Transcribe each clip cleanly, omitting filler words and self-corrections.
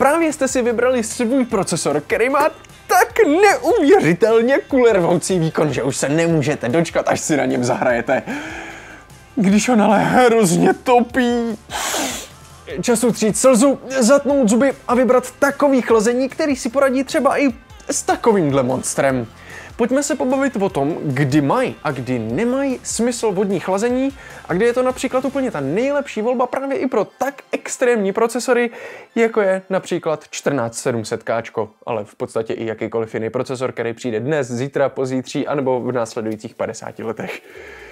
Právě jste si vybrali svůj procesor, který má tak neuvěřitelně kulervoucí výkon, že už se nemůžete dočkat, až si na něm zahrajete. Když on ale hrozně topí. Čas utřít slzu, zatnout zuby a vybrat takový chlazení, který si poradí třeba i s takovýmhle monstrem. Pojďme se pobavit o tom, kdy mají a kdy nemají smysl vodní chlazení a kdy je to například úplně ta nejlepší volba právě i pro tak extrémní procesory, jako je například 14700K, ale v podstatě i jakýkoliv jiný procesor, který přijde dnes, zítra, pozítří anebo v následujících 50 letech.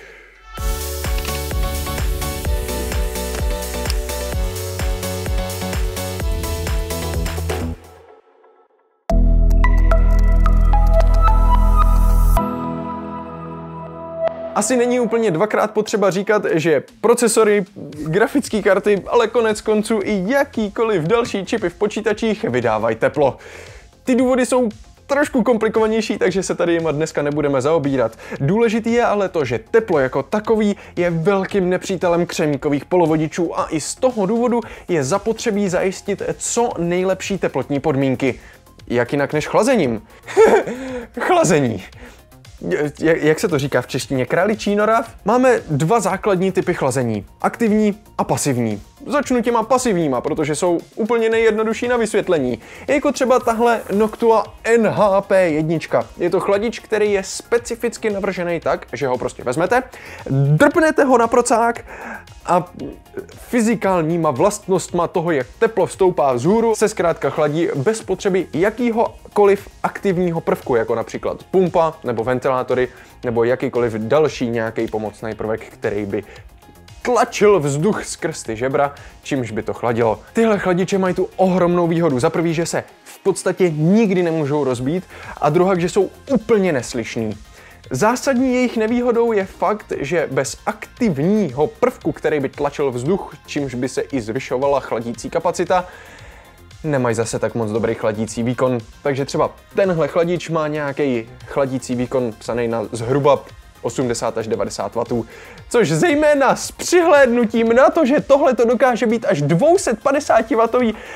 Asi není úplně dvakrát potřeba říkat, že procesory, grafické karty, ale konec konců i jakýkoliv další čipy v počítačích vydávají teplo. Ty důvody jsou trošku komplikovanější, takže se tady jima dneska nebudeme zaobírat. Důležitý je ale to, že teplo jako takový je velkým nepřítelem křemíkových polovodičů a i z toho důvodu je zapotřebí zajistit co nejlepší teplotní podmínky. Jak jinak než chlazením? Chlazení. Jak se to říká v češtině? Králičí nora? Máme dva základní typy chlazení. Aktivní a pasivní. Začnu těma pasivníma, protože jsou úplně nejjednodušší na vysvětlení. Jako třeba tahle Noctua NHP1. Je to chladič, který je specificky navržený tak, že ho prostě vezmete, drpnete ho na procák a fyzikálníma vlastnostma toho, jak teplo vstoupá vzhůru, se zkrátka chladí bez potřeby jakýhokoliv aktivního prvku, jako například pumpa nebo ventilátory, nebo jakýkoliv další nějaký pomocný prvek, který by tlačil vzduch skrz ty žebra, čímž by to chladilo. Tyhle chladiče mají tu ohromnou výhodu. Za prvý, že se v podstatě nikdy nemůžou rozbít a druhá, že jsou úplně neslyšný. Zásadní jejich nevýhodou je fakt, že bez aktivního prvku, který by tlačil vzduch, čímž by se i zvyšovala chladící kapacita, nemají zase tak moc dobrý chladící výkon. Takže třeba tenhle chladič má nějaký chladící výkon psaný na zhruba 80 až 90 W, což zejména s přihlédnutím na to, že tohle to dokáže být až 250 W,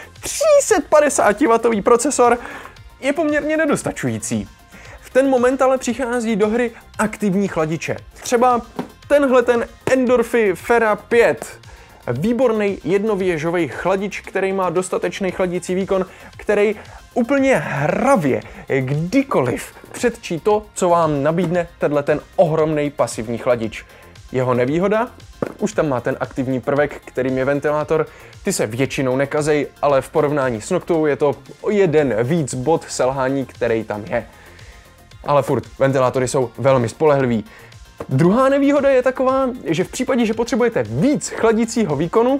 350 W procesor, je poměrně nedostačující. V ten moment ale přichází do hry aktivní chladiče. Třeba ten Endorphy Fera 5. Výborný jednověžový chladič, který má dostatečný chladící výkon, který úplně hravě, kdykoliv předčí to, co vám nabídne ten ohromný pasivní chladič. Jeho nevýhoda? Už tam má ten aktivní prvek, kterým je ventilátor. Ty se většinou nekazej, ale v porovnání s Noctuou je to o jeden víc bod selhání, který tam je. Ale furt, ventilátory jsou velmi spolehlivý. Druhá nevýhoda je taková, že v případě, že potřebujete víc chladícího výkonu,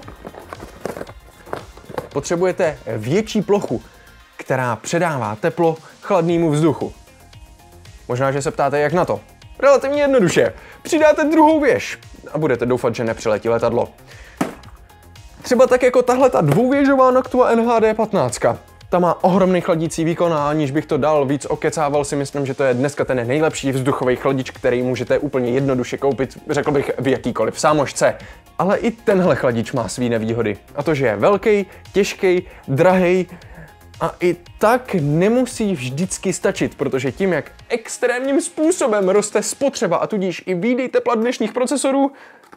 potřebujete větší plochu, která předává teplo chladnému vzduchu. Možná, že se ptáte, jak na to. Relativně jednoduše. Přidáte druhou věž a budete doufat, že nepřiletí letadlo. Třeba tak jako tahle ta dvouvěžová Noctua NHD15. Ta má ohromný chladící výkon a aniž bych to dal víc okecával, si myslím, že to je dneska ten nejlepší vzduchový chladič, který můžete úplně jednoduše koupit, řekl bych, v jakýkoliv sámošce. Ale i tenhle chladič má svý nevýhody. A to, že je velký, těžký, drahý a i tak nemusí vždycky stačit, protože tím, jak extrémním způsobem roste spotřeba a tudíž i výdej tepla dnešních procesorů.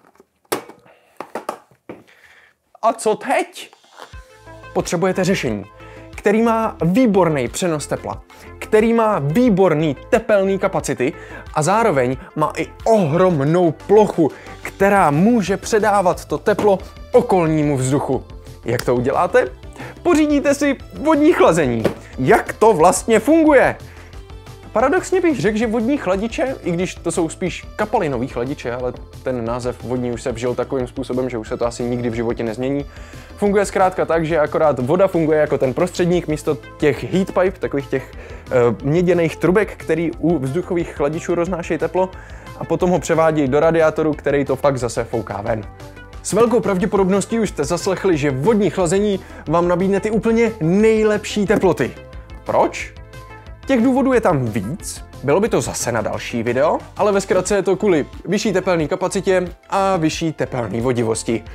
A co teď? Potřebujete řešení, který má výborný přenos tepla, který má výborný tepelný kapacity a zároveň má i ohromnou plochu, která může předávat to teplo okolnímu vzduchu. Jak to uděláte? Pořídíte si vodní chlazení. Jak to vlastně funguje? Paradoxně bych řekl, že vodní chladiče, i když to jsou spíš kapalinový chladiče, ale ten název vodní už se vžil takovým způsobem, že už se to asi nikdy v životě nezmění, funguje zkrátka tak, že akorát voda funguje jako ten prostředník místo těch heat pipe, takových těch měděných trubek, který u vzduchových chladičů roznášejí teplo a potom ho převádí do radiátoru, který to pak zase fouká ven. S velkou pravděpodobností už jste zaslechli, že vodní chlazení vám nabídne ty úplně nejlepší teploty. Proč? Těch důvodů je tam víc, bylo by to zase na další video, ale ve zkratce je to kvůli vyšší tepelné kapacitě a vyšší tepelné vodivosti.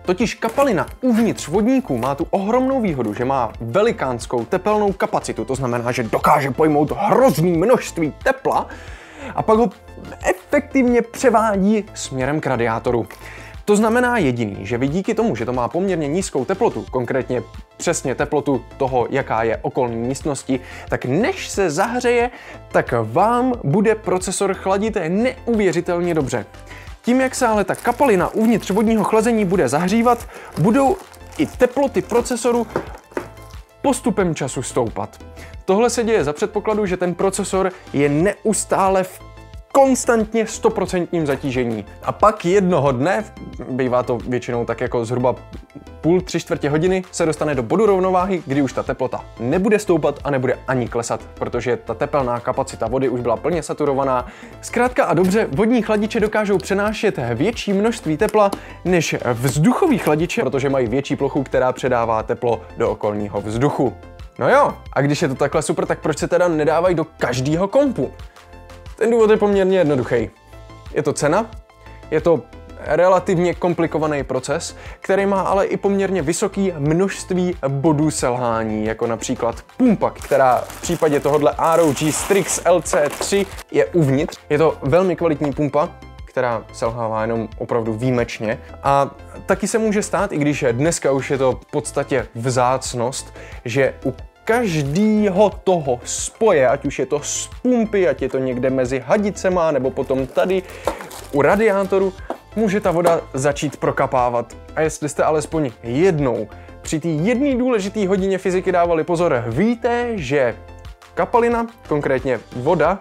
Totiž kapalina uvnitř vodníku má tu ohromnou výhodu, že má velikánskou tepelnou kapacitu, to znamená, že dokáže pojmout hrozný množství tepla a pak ho efektivně převádí směrem k radiátoru. To znamená jediný, že vy díky tomu, že to má poměrně nízkou teplotu, konkrétně přesně teplotu toho, jaká je okolní místnosti, tak než se zahřeje, tak vám bude procesor chladit neuvěřitelně dobře. Tím, jak se ale ta kapalina uvnitř vodního chlazení bude zahřívat, budou i teploty procesoru postupem času stoupat. Tohle se děje za předpokladu, že ten procesor je neustále v konstantně 100% zatížení. A pak jednoho dne, bývá to většinou tak jako zhruba půl, 3/4 hodiny, se dostane do bodu rovnováhy, kdy už ta teplota nebude stoupat a nebude ani klesat, protože ta tepelná kapacita vody už byla plně saturovaná. Zkrátka a dobře, vodní chladiče dokážou přenášet větší množství tepla než vzduchový chladiče, protože mají větší plochu, která předává teplo do okolního vzduchu. No jo, a když je to takhle super, tak proč se teda nedávají do každého kompu? Ten důvod je poměrně jednoduchý. Je to cena, je to relativně komplikovaný proces, který má ale i poměrně vysoké množství bodů selhání, jako například pumpa, která v případě tohohle ROG Strix LC3 je uvnitř. Je to velmi kvalitní pumpa, která selhává jenom opravdu výjimečně. A taky se může stát, i když dneska už je to v podstatě vzácnost, že u každého toho spoje, ať už je to z pumpy, ať je to někde mezi hadicema, nebo potom tady u radiátoru, může ta voda začít prokapávat. A jestli jste alespoň jednou při té jedné důležité hodině fyziky dávali pozor, víte, že kapalina, konkrétně voda,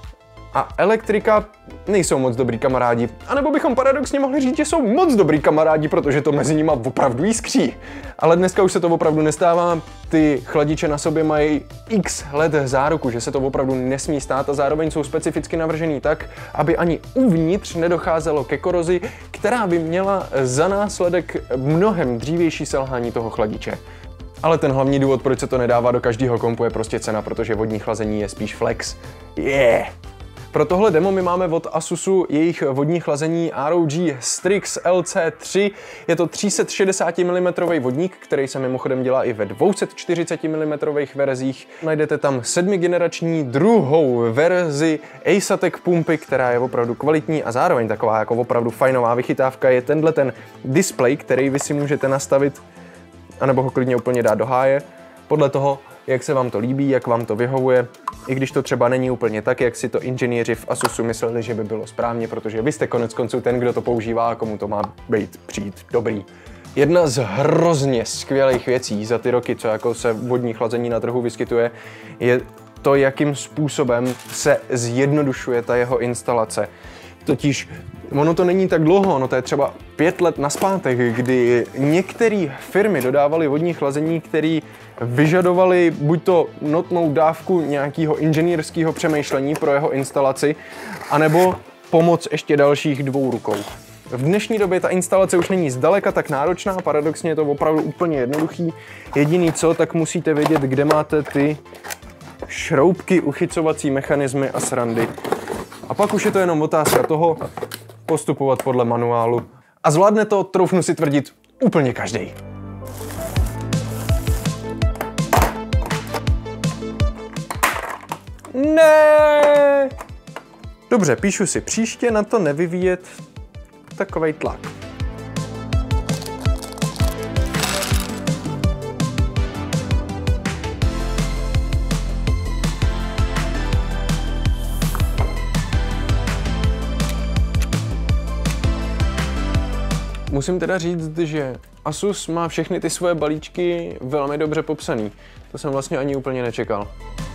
a elektrika nejsou moc dobrý kamarádi. A nebo bychom paradoxně mohli říct, že jsou moc dobrý kamarádi, protože to mezi nimi opravdu jiskří. Ale dneska už se to opravdu nestává. Ty chladiče na sobě mají x let záruku, že se to opravdu nesmí stát a zároveň jsou specificky navržený tak, aby ani uvnitř nedocházelo ke korozi, která by měla za následek mnohem dřívější selhání toho chladiče. Ale ten hlavní důvod, proč se to nedává do každého kompu, je prostě cena, protože vodní chlazení je spíš flex. Pro tohle demo my máme od Asusu jejich vodní chlazení ROG Strix LC3. Je to 360 mm vodník, který se mimochodem dělá i ve 240 mm verzích. Najdete tam 7generační druhou verzi Asatek pumpy, která je opravdu kvalitní a zároveň taková jako opravdu fajnová vychytávka. Je tenhle ten display, který vy si můžete nastavit, anebo ho klidně úplně dát do háje, podle toho, jak se vám to líbí, jak vám to vyhovuje, i když to třeba není úplně tak, jak si to inženýři v Asusu mysleli, že by bylo správně, protože vy jste konec konců ten, kdo to používá a komu to má přijít dobrý. Jedna z hrozně skvělých věcí za ty roky, co jako se vodní chlazení na trhu vyskytuje, je to, jakým způsobem se zjednodušuje ta jeho instalace. Totiž ono to není tak dlouho, ono to je třeba 5 let nazpátek, kdy některé firmy dodávaly vodní chlazení, které vyžadovaly buď to notnou dávku nějakého inženýrského přemýšlení pro jeho instalaci, anebo pomoc ještě dalších 2 rukou. V dnešní době ta instalace už není zdaleka tak náročná, paradoxně je to opravdu úplně jednoduchý. Jediný co, tak musíte vědět, kde máte ty šroubky, uchycovací mechanismy a srandy. A pak už je to jenom otázka toho postupovat podle manuálu. A zvládne to, troufnu si tvrdit, úplně každý. Ne. Dobře, píšu si příště na to nevyvíjet takovej tlak. Musím teda říct, že Asus má všechny ty svoje balíčky velmi dobře popsaný. To jsem vlastně ani úplně nečekal.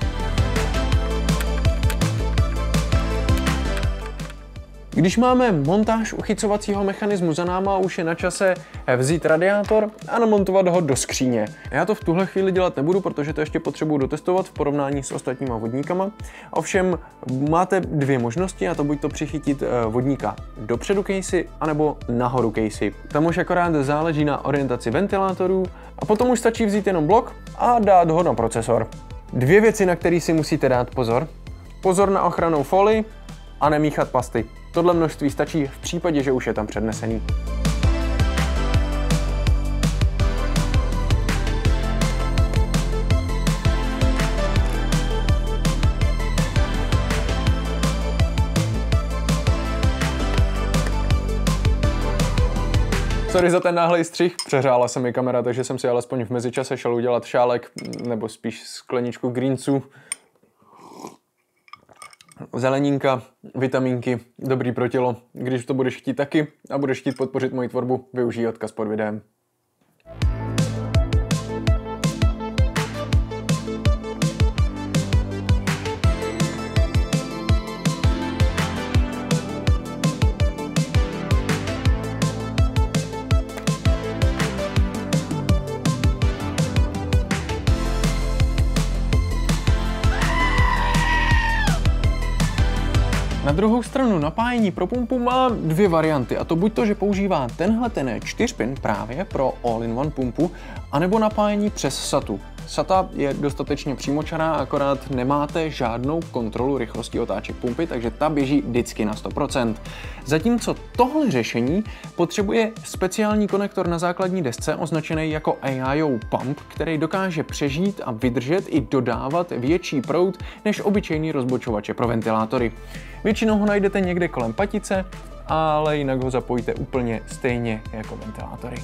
Když máme montáž uchycovacího mechanismu za náma, už je na čase vzít radiátor a namontovat ho do skříně. Já to v tuhle chvíli dělat nebudu, protože to ještě potřebuji dotestovat v porovnání s ostatníma vodníkama. Ovšem máte 2 možnosti, a to buď to přichytit vodníka dopředu casey, anebo nahoru casey. Tam už akorát záleží na orientaci ventilátorů a potom už stačí vzít jenom blok a dát ho na procesor. 2 věci, na které si musíte dát pozor. Pozor na ochrannou folii a nemíchat pasty. Tohle množství stačí v případě, že už je tam přednesený. Sorry za ten náhlej střih, přehřála se mi kamera, takže jsem si alespoň v mezičase šel udělat šálek, nebo spíš skleničku greenců. Zeleninka, vitamínky, dobrý pro tělo. Když to budeš chtít taky a budeš chtít podpořit moji tvorbu, využij odkaz pod videem. Na druhou stranu napájení pro pumpu má dvě varianty, a to buď to, že používá tenhle ten 4-pin právě pro all-in-one pumpu, anebo napájení přes SATu. SATA je dostatečně přímočará, akorát nemáte žádnou kontrolu rychlosti otáček pumpy, takže ta běží vždycky na 100%. Zatímco tohle řešení potřebuje speciální konektor na základní desce označený jako AIO pump, který dokáže přežít a vydržet i dodávat větší proud než obyčejný rozbočovače pro ventilátory. Většinou ho najdete někde kolem patice, ale jinak ho zapojíte úplně stejně jako ventilátory.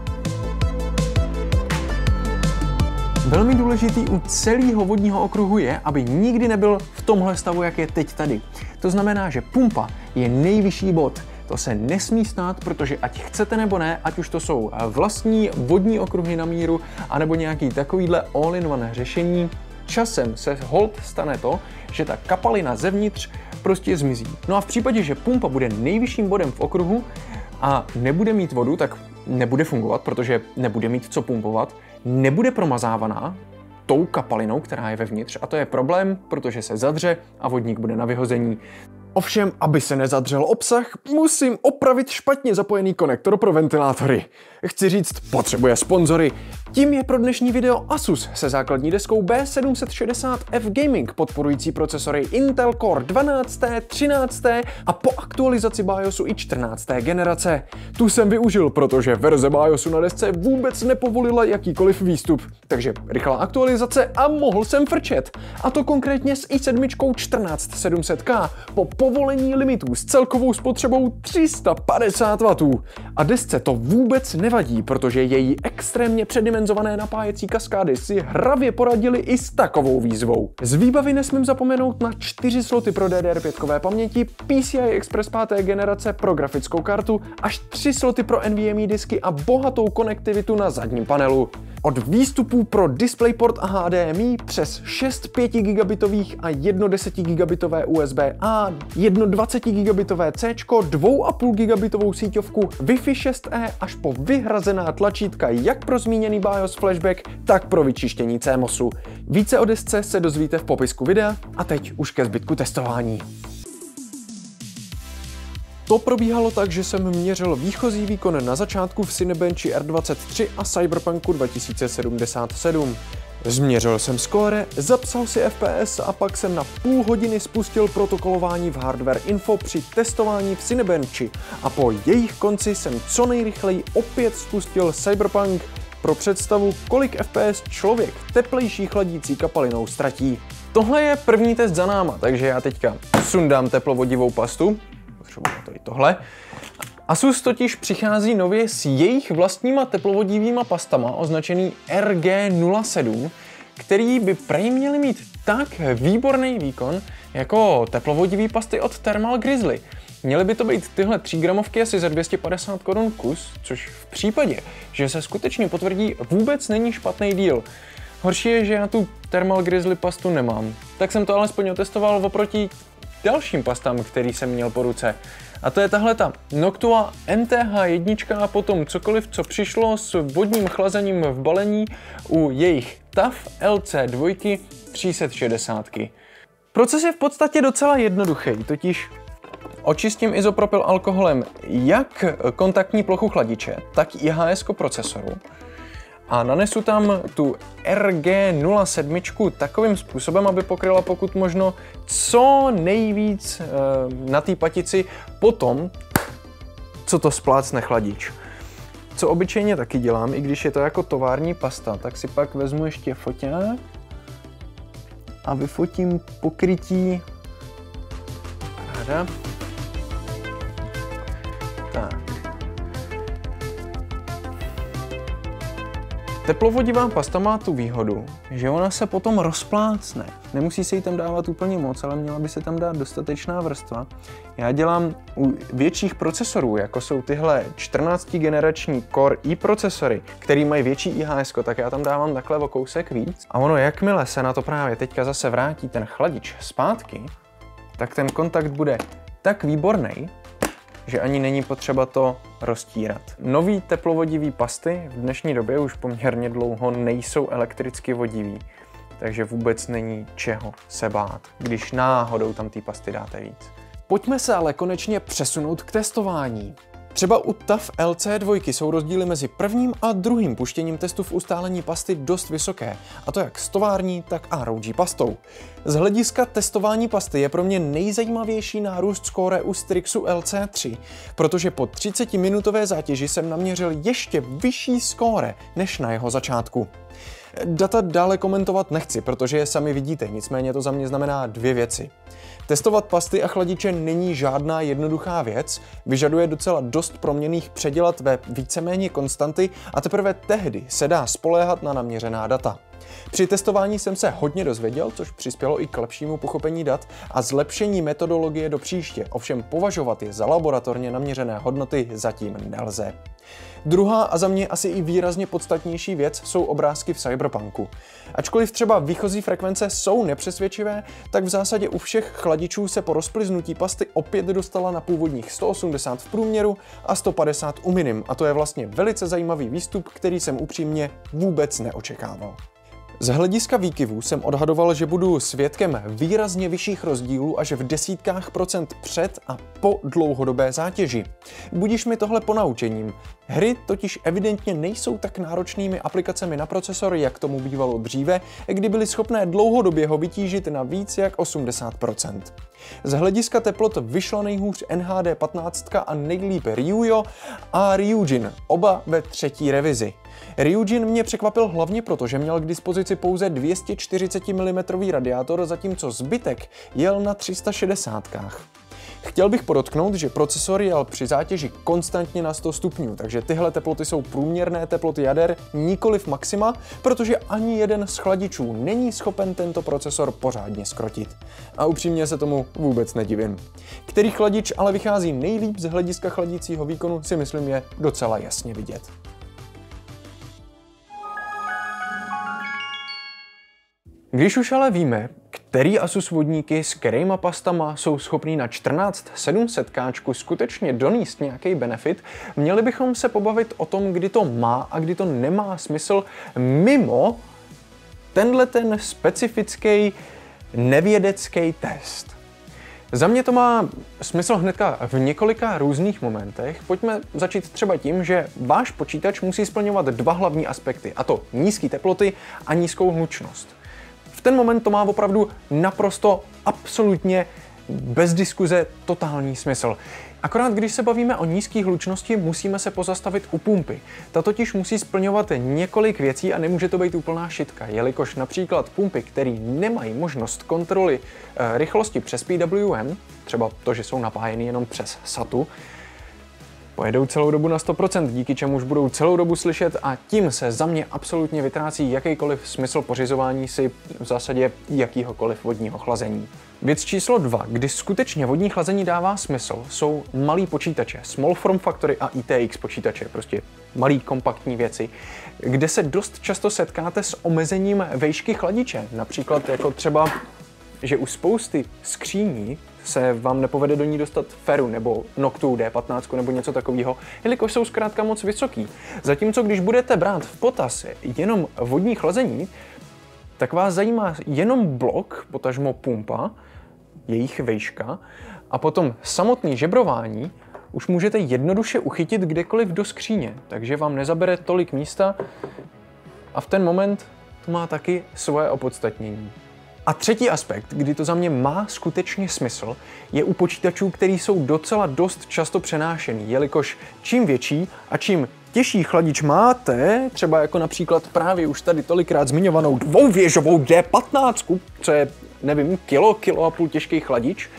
Velmi důležitý u celého vodního okruhu je, aby nikdy nebyl v tomhle stavu, jak je teď tady. To znamená, že pumpa je nejvyšší bod. To se nesmí stát, protože ať chcete nebo ne, ať už to jsou vlastní vodní okruhy na míru, anebo nějaký takovýhle all-in-one řešení, časem se hold stane to, že ta kapalina zevnitř prostě zmizí. No a v případě, že pumpa bude nejvyšším bodem v okruhu a nebude mít vodu, tak nebude fungovat, protože nebude mít co pumpovat, nebude promazávaná tou kapalinou, která je vevnitř, a to je problém, protože se zadře a vodník bude na vyhození. Ovšem, aby se nezadřel obsah, musím opravit špatně zapojený konektor pro ventilátory. Chci říct, potřebuje sponzory. Tím je pro dnešní video Asus se základní deskou B760F Gaming podporující procesory Intel Core 12., 13. a po aktualizaci BIOSu i 14. generace. Tu jsem využil, protože verze BIOSu na desce vůbec nepovolila jakýkoliv výstup. Takže rychlá aktualizace a mohl jsem frčet. A to konkrétně s i7 14700K po povolení limitů s celkovou spotřebou 350 W. A desce to vůbec nevadí, protože její extrémně předimenzované napájecí kaskády si hravě poradili i s takovou výzvou. Z výbavy nesmím zapomenout na 4 sloty pro DDR5 paměti, PCI Express 5. generace pro grafickou kartu, až 3 sloty pro NVMe disky a bohatou konektivitu na zadním panelu. Od výstupů pro DisplayPort a HDMI přes 6 5 gigabitových a 1 10 gigabitové USB-A, 1 20 gigabitové C, 2,5 gigabitovou síťovku, Wi-Fi 6E až po vyhrazená tlačítka jak pro zmíněný BIOS flashback, tak pro vyčištění CMOSu. Více o desce se dozvíte v popisku videa a teď už ke zbytku testování. To probíhalo tak, že jsem měřil výchozí výkon na začátku v Cinebenchi R23 a Cyberpunku 2077. Změřil jsem skóre, zapsal si FPS a pak jsem na půl hodiny spustil protokolování v Hardware Info při testování v Cinebenchi a po jejich konci jsem co nejrychleji opět spustil Cyberpunk pro představu, kolik FPS člověk teplejší chladící kapalinou ztratí. Tohle je první test za náma, takže já teďka sundám teplovodivou pastu. Potřebujeme to i tohle. Asus totiž přichází nově s jejich vlastníma teplovodivýma pastama označený RG07, který by prej měly mít tak výborný výkon jako teplovodivý pasty od Thermal Grizzly. Měly by to být tyhle 3 gramovky asi za 250 korun kus, což v případě, že se skutečně potvrdí, vůbec není špatný deal. Horší je, že já tu Thermal Grizzly pastu nemám. Tak jsem to alespoň otestoval oproti dalším pastám, který jsem měl po ruce. A to je tahleta Noctua NTH1 a potom cokoliv, co přišlo s vodním chlazením v balení u jejich TAF LC2 360. Proces je v podstatě docela jednoduchý, totiž očistím izopropyl alkoholem jak kontaktní plochu chladiče, tak IHS procesoru a nanesu tam tu RG07 takovým způsobem, aby pokryla pokud možno co nejvíc na té patici potom, co to splácne chladič. Co obyčejně taky dělám, i když je to jako tovární pasta, tak si pak vezmu ještě foťák a vyfotím pokrytí. Ráda. Tak. Teplovodivá pasta má tu výhodu, že ona se potom rozplácne. Nemusí se jí tam dávat úplně moc, ale měla by se tam dát dostatečná vrstva. Já dělám u větších procesorů, jako jsou tyhle 14generační Core i procesory, který mají větší IHS, tak já tam dávám takhle o kousek víc. A ono, jakmile se na to právě teďka zase vrátí ten chladič zpátky, tak ten kontakt bude tak výborný, že ani není potřeba to roztírat. Nový teplovodivý pasty v dnešní době už poměrně dlouho nejsou elektricky vodivý, takže vůbec není čeho se bát, když náhodou tam ty pasty dáte víc. Pojďme se ale konečně přesunout k testování. Třeba u TAF LC2 jsou rozdíly mezi prvním a druhým puštěním testu v ustálení pasty dost vysoké, a to jak s tovární, tak ROG pastou. Z hlediska testování pasty je pro mě nejzajímavější nárůst skóre u Strixu LC3, protože po 30-minutové zátěži jsem naměřil ještě vyšší skóre než na jeho začátku. Data dále komentovat nechci, protože je sami vidíte, nicméně to za mě znamená dvě věci. Testovat pasty a chladiče není žádná jednoduchá věc, vyžaduje docela dost proměnných předělat ve víceméně konstanty a teprve tehdy se dá spoléhat na naměřená data. Při testování jsem se hodně dozvěděl, což přispělo i k lepšímu pochopení dat a zlepšení metodologie do příště, ovšem považovat je za laboratorně naměřené hodnoty zatím nelze. Druhá a za mě asi i výrazně podstatnější věc jsou obrázky v Cyberpunku. Ačkoliv třeba výchozí frekvence jsou nepřesvědčivé, tak v zásadě u všech chladičů se po rozplyznutí pasty opět dostala na původních 180 v průměru a 150 u minim, a to je vlastně velice zajímavý výstup, který jsem upřímně vůbec neočekával. Z hlediska výkyvů jsem odhadoval, že budu svědkem výrazně vyšších rozdílů až v desítkách procent před a po dlouhodobé zátěži. Budiš mi tohle ponaučením. Hry totiž evidentně nejsou tak náročnými aplikacemi na procesor, jak tomu bývalo dříve, kdy byly schopné dlouhodobě ho vytížit na víc jak 80%. Z hlediska teplot vyšlo nejhůř NHD 15 a nejlíp Ryuyo a Ryujin, oba ve třetí revizi. Ryujin mě překvapil hlavně proto, že měl k dispozici pouze 240 mm radiátor, zatímco zbytek jel na 360. Chtěl bych podotknout, že procesor jel při zátěži konstantně na 100 stupňů, takže tyhle teploty jsou průměrné teploty jader, nikoliv maxima, protože ani jeden z chladičů není schopen tento procesor pořádně zkrotit. A upřímně se tomu vůbec nedivím. Který chladič ale vychází nejlíp z hlediska chladicího výkonu, si myslím je docela jasně vidět. Když už ale víme, který Asus vodníky s kterýma pastama jsou schopní na 14700K skutečně donést nějaký benefit, měli bychom se pobavit o tom, kdy to má a kdy to nemá smysl mimo tenhle ten specifický nevědecký test. Za mě to má smysl hnedka v několika různých momentech. Pojďme začít třeba tím, že váš počítač musí splňovat dva hlavní aspekty, a to nízké teploty a nízkou hlučnost. V ten moment to má opravdu naprosto, absolutně, bez diskuze, totální smysl. Akorát když se bavíme o nízké hlučnosti, musíme se pozastavit u pumpy. Ta totiž musí splňovat několik věcí a nemůže to být úplná šitka, jelikož například pumpy, které nemají možnost kontroly rychlosti přes PWM, třeba to, že jsou napájeny jenom přes SATu, pojedou celou dobu na 100%, díky čemuž budou celou dobu slyšet a tím se za mě absolutně vytrácí jakýkoliv smysl pořizování si v zásadě jakýhokoliv vodního chlazení. Věc číslo 2, kdy skutečně vodní chlazení dává smysl, jsou malý počítače, small form factory a ITX počítače, prostě malý kompaktní věci, kde se dost často setkáte s omezením výšky chladiče, například jako třeba, že u spousty skříní se vám nepovede do ní dostat Ferru nebo Noctu D15 nebo něco takového, jelikož jsou zkrátka moc vysoký. Zatímco když budete brát v potaz jenom vodní chlazení, tak vás zajímá jenom blok, potažmo pumpa, jejich výška, a potom samotné žebrování už můžete jednoduše uchytit kdekoliv do skříně, takže vám nezabere tolik místa a v ten moment to má taky svoje opodstatnění. A třetí aspekt, kdy to za mě má skutečně smysl, je u počítačů, který jsou docela dost často přenášený, jelikož čím větší a čím těžší chladič máte, třeba jako například právě už tady tolikrát zmiňovanou dvouvěžovou D15, co je, nevím, kilo a půl těžký chladič,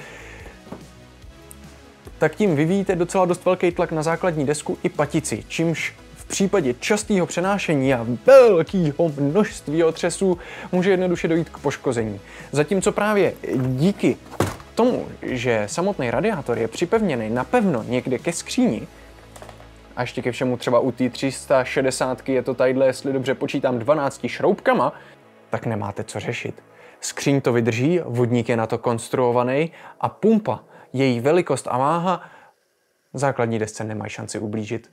tak tím vyvíjíte docela dost velký tlak na základní desku i patici, čímž v případě častého přenášení a velkého množství otřesů může jednoduše dojít k poškození. Zatímco právě díky tomu, že samotný radiátor je připevněný napevno někde ke skříni, a ještě ke všemu třeba u té 360 je to tadyhle, jestli dobře počítám, 12 šroubkama, tak nemáte co řešit. Skříň to vydrží, vodník je na to konstruovaný a pumpa, její velikost a váha základní desce nemají šanci ublížit.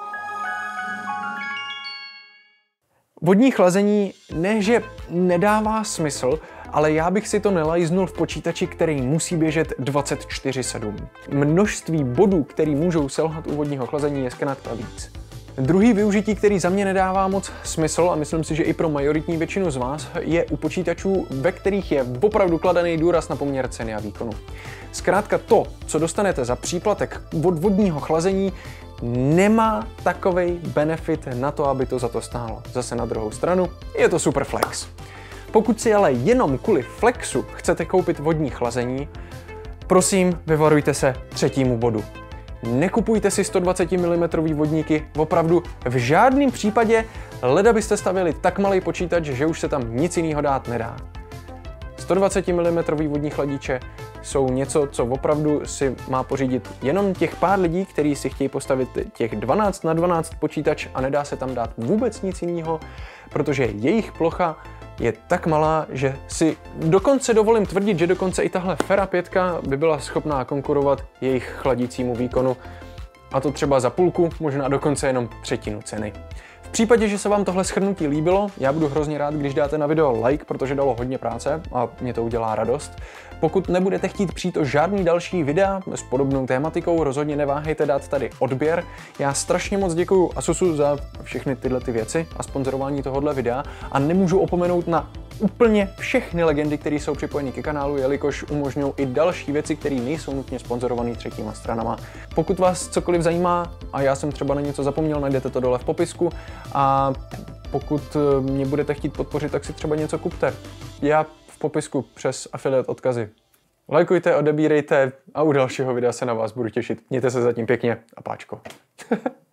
Vodní chlazení ne, že nedává smysl, ale já bych si to nelajznul v počítači, který musí běžet 24/7. Množství bodů, který můžou selhat u vodního chlazení, je zkrátka víc. Druhý využití, který za mě nedává moc smysl, a myslím si, že i pro majoritní většinu z vás, je u počítačů, ve kterých je opravdu kladený důraz na poměr ceny a výkonu. Zkrátka to, co dostanete za příplatek od vodního chlazení, nemá takovej benefit na to, aby to za to stálo. Zase na druhou stranu je to super flex. Pokud si ale jenom kvůli flexu chcete koupit vodní chlazení, prosím, vyvarujte se třetímu bodu. Nekupujte si 120 mm vodníky, opravdu v žádném případě, leda byste stavěli tak malý počítač, že už se tam nic jiného dát nedá. 120 mm vodní chladiče jsou něco, co opravdu si má pořídit jenom těch pár lidí, kteří si chtějí postavit těch 12x12 počítač a nedá se tam dát vůbec nic jiného, protože jejich plocha je tak malá, že si dokonce dovolím tvrdit, že dokonce i tahle Fera 5 by byla schopná konkurovat jejich chladícímu výkonu, a to třeba za půlku, možná dokonce jenom třetinu ceny. V případě, že se vám tohle shrnutí líbilo, já budu hrozně rád, když dáte na video like, protože dalo hodně práce a mě to udělá radost. Pokud nebudete chtít přijít o žádný další videa s podobnou tématikou, rozhodně neváhejte dát tady odběr. Já strašně moc děkuju Asusu za všechny tyhle ty věci a sponzorování tohohle videa a nemůžu opomenout na úplně všechny legendy, které jsou připojeny ke kanálu, jelikož umožňují i další věci, které nejsou nutně sponzorované třetíma stranama. Pokud vás cokoliv zajímá a já jsem třeba na něco zapomněl, najdete to dole v popisku, a pokud mě budete chtít podpořit, tak si třeba něco kupte. Já v popisku přes affiliate odkazy. Lajkujte, odebírejte a u dalšího videa se na vás budu těšit. Mějte se zatím pěkně a páčko.